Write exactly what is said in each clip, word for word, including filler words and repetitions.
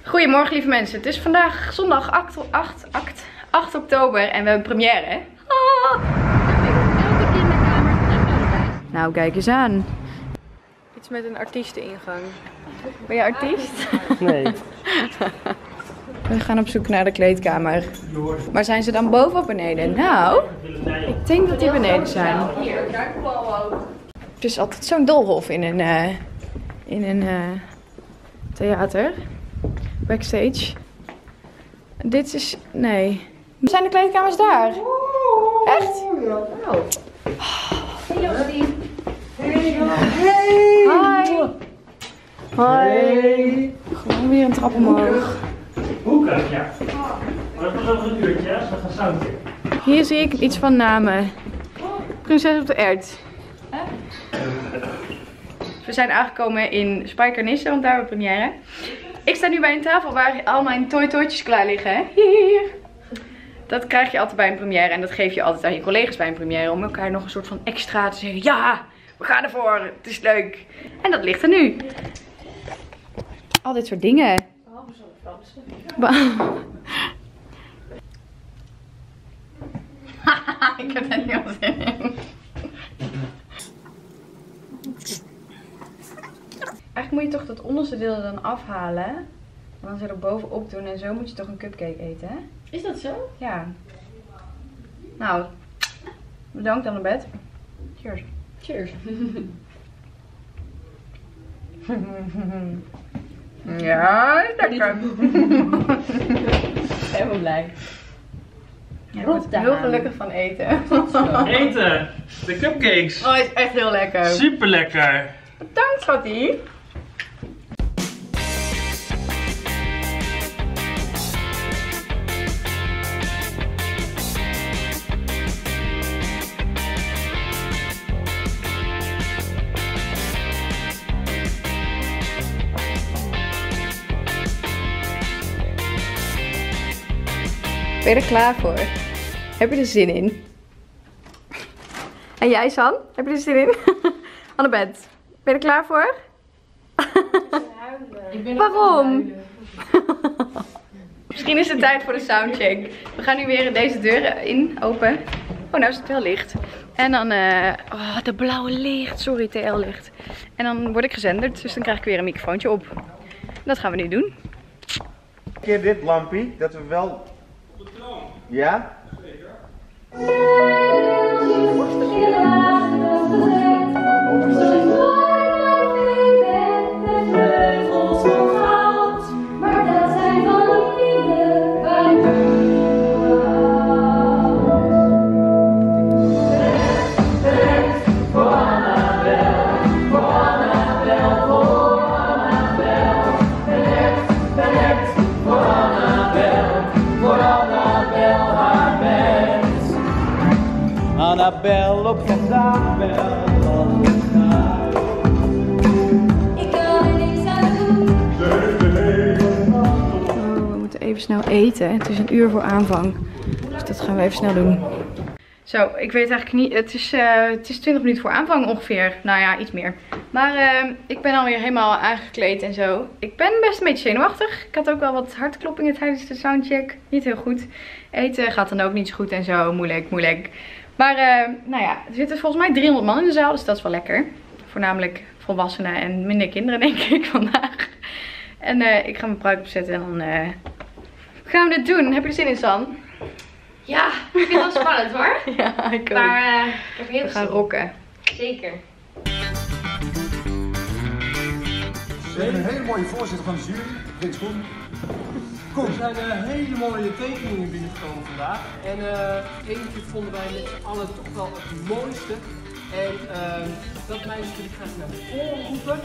Goedemorgen lieve mensen, het is vandaag zondag acht oktober en we hebben première. Ah. Elke kinderkamer erbij. Nou, kijk eens aan. Iets met een artiesteningang. Ben je artiest? Nee. We gaan op zoek naar de kleedkamer. Maar zijn ze dan boven of beneden? Nou, ik denk dat die beneden zijn. Het is altijd zo'n doolhof in een, uh, in een uh, theater. Backstage. Dit is... nee. Zijn de kleedkamers daar? Echt? Hey Josien. Hey! Hi! Hoi! Gewoon weer een trap omhoog. Hoe kan ja? Maar dat was over een uurtje, als we gaan soundchecken. Hier zie ik iets van namen. Prinses op de Ert. We zijn aangekomen in Spijkenisse, want daar hebben we première. Ik sta nu bij een tafel waar al mijn toy-toytjes klaar liggen. Hè? Hier. Dat krijg je altijd bij een première en dat geef je altijd aan je collega's bij een première. Om elkaar nog een soort van extra te zeggen. Ja, we gaan ervoor. Het is leuk. En dat ligt er nu. Al dit soort dingen. Behalve ik heb er niet op zin in. Eigenlijk moet je toch dat onderste deel er dan afhalen. En dan ze er bovenop doen en zo moet je toch een cupcake eten, hè? Is dat zo? Ja. Nou, bedankt aan de bed. Cheers. Cheers. Ja, is lekker. Helemaal blij. Ja, ik word heel gelukkig van eten. Eten! De cupcakes! Oh, is echt heel lekker. Super lekker! Bedankt, schattie. Ben je er klaar voor? Heb je er zin in? En jij, San? Heb je er zin in? Annabeth, ben je er klaar voor? Ik ben Waarom? Misschien is het tijd voor de soundcheck. We gaan nu weer deze deuren in, open. Oh, nou is het wel licht. En dan, uh, oh, de blauwe licht. Sorry, T L-licht. En dan word ik gezenderd, dus dan krijg ik weer een microfoontje op. Dat gaan we nu doen. Een keer dit lampje, dat we wel... Ja? Annabel op vandaag wel. Ik kan er niks aan doen. Oh, we moeten even snel eten. Het is een uur voor aanvang. Dus dat gaan we even snel doen. Zo, ik weet eigenlijk niet. Het is, uh, het is twintig minuten voor aanvang ongeveer. Nou ja, iets meer. Maar uh, ik ben alweer helemaal aangekleed en zo. Ik ben best een beetje zenuwachtig. Ik had ook wel wat hartkloppingen tijdens de soundcheck. Niet heel goed. Eten gaat dan ook niet zo goed en zo. Moeilijk, moeilijk. Maar uh, nou ja, er zitten volgens mij driehonderd man in de zaal, dus dat is wel lekker. Voornamelijk volwassenen en minder kinderen denk ik vandaag. En uh, ik ga mijn pruik opzetten en dan uh, gaan we dit doen. Heb je er zin in, San? Ja, ik vind het wel spannend hoor. Ja, ik ook. Maar uh, ik heb heel we gaan zin. rocken. Zeker. We hebben een hele mooie voorzitter van de jury, Frits Koen. Er zijn uh, hele mooie tekeningen binnengekomen vandaag. En uh, eentje vonden wij met z'n allen toch wel het mooiste. En uh, dat meisje wil ik graag naar voren roepen.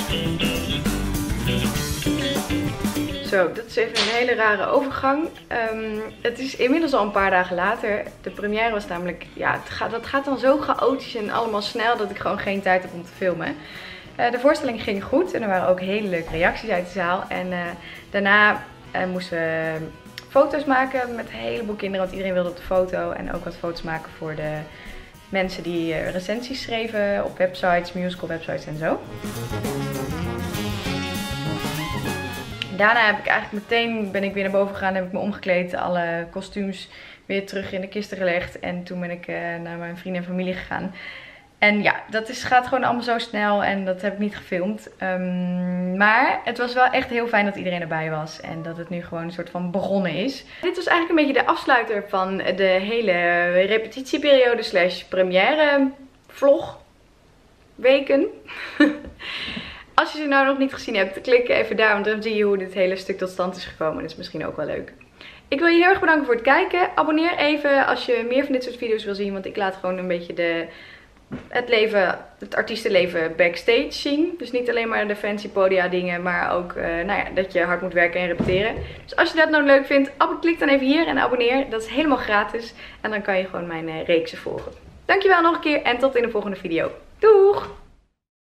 Zo, dat is even een hele rare overgang. Um, het is inmiddels al een paar dagen later. De première was namelijk, ja, het gaat, dat gaat dan zo chaotisch en allemaal snel dat ik gewoon geen tijd heb om te filmen. Uh, de voorstelling ging goed en er waren ook hele leuke reacties uit de zaal. En uh, daarna uh, moesten we foto's maken met een heleboel kinderen, want iedereen wilde op de foto. En ook wat foto's maken voor de mensen die uh, recensies schreven op websites, musical websites en zo. Daarna heb ik eigenlijk meteen, ben ik weer naar boven gegaan, heb ik me omgekleed, alle kostuums weer terug in de kisten gelegd. En toen ben ik uh, naar mijn vrienden en familie gegaan. En ja, dat is, gaat gewoon allemaal zo snel en dat heb ik niet gefilmd. Um, maar het was wel echt heel fijn dat iedereen erbij was. En dat het nu gewoon een soort van begonnen is. Dit was eigenlijk een beetje de afsluiter van de hele repetitieperiode slash première vlog weken. Als je ze nou nog niet gezien hebt, klik even daar, want dan zie je hoe dit hele stuk tot stand is gekomen. Dat is misschien ook wel leuk. Ik wil je heel erg bedanken voor het kijken. Abonneer even als je meer van dit soort video's wil zien, want ik laat gewoon een beetje de... Het leven, het artiestenleven backstage zien. Dus niet alleen maar de fancy podia dingen, maar ook uh, nou ja, dat je hard moet werken en repeteren. Dus als je dat nou leuk vindt, klik dan even hier en abonneer. Dat is helemaal gratis. En dan kan je gewoon mijn uh, reeksen volgen. Dankjewel nog een keer en tot in de volgende video. Doeg!